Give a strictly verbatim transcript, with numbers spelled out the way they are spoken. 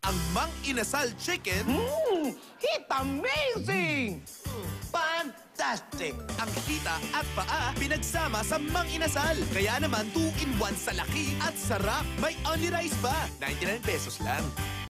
ang Mang Inasal Chicken. Mmm, it's amazing! Fantastic! Ang hita at paa pinagsama sa Mang Inasal. Kaya naman two in one sa laki at sarap. May only rice pa. ninety-nine pesos lang.